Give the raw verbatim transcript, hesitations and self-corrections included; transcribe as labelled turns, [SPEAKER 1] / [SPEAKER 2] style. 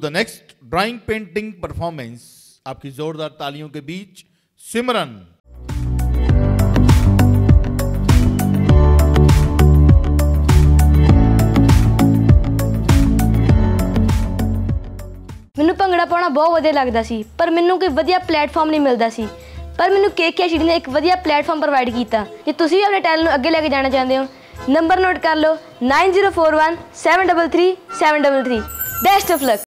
[SPEAKER 1] The next drawing painting performance. आपकी जोरदार तालियों के बीच सिमरन।
[SPEAKER 2] ਮੈਨੂੰ ਭੰਗੜਾ ਪਾਉਣਾ ਬਹੁਤ ਵਧੀਆ ਲੱਗਦਾ ਸੀ, ਪਰ ਮੈਨੂੰ ਕੋਈ ਵਧੀਆ ਪਲੇਟਫਾਰਮ ਨਹੀਂ ਮਿਲਦਾ ਸੀ। ਪਰ ਮੈਨੂੰ ਕੇ ਕੇ ਐਚ ਡੀ ਨੇ ਇੱਕ ਵਧੀਆ ਪਲੇਟਫਾਰਮ ਪ੍ਰੋਵਾਈਡ ਕੀਤਾ। ਜੇ ਤੁਸੀਂ ਵੀ ਆਪਣੇ ਟੈਲੈਂਟ ਨੂੰ ਅੱਗੇ ਲੈ ਕੇ ਜਾਣਾ ਚਾਹੁੰਦੇ ਹੋ, ਨੰਬਰ ਨੋਟ ਕਰ ਲਓ nine zero four one seven three three seven three three. Best of luck.